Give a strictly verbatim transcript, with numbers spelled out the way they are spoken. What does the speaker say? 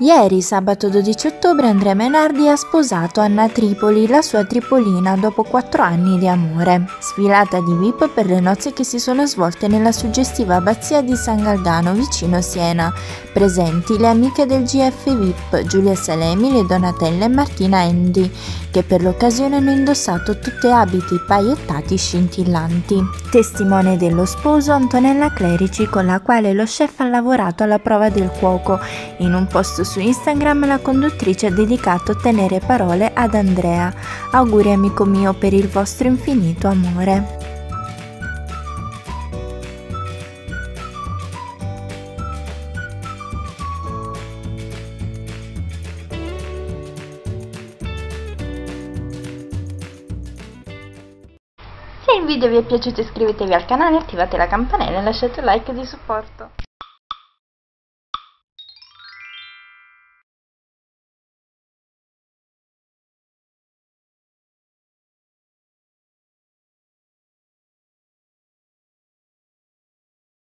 Ieri, sabato dodici ottobre, Andrea Menardi ha sposato Anna Tripoli, la sua tripolina, dopo quattro anni di amore. Sfilata di V I P per le nozze che si sono svolte nella suggestiva abbazia di San Galgano, vicino Siena. Presenti le amiche del G F V I P, Giulia Salemi, le Donatelle e Martina Endi, che per l'occasione hanno indossato tutte abiti paillettati scintillanti. Testimone dello sposo Antonella Clerici, con la quale lo chef ha lavorato alla prova del cuoco. In un post su Instagram la conduttrice ha dedicato tenere parole ad Andrea. Auguri amico mio per il vostro infinito amore. Se il video vi è piaciuto iscrivetevi al canale, attivate la campanella e lasciate un like di supporto.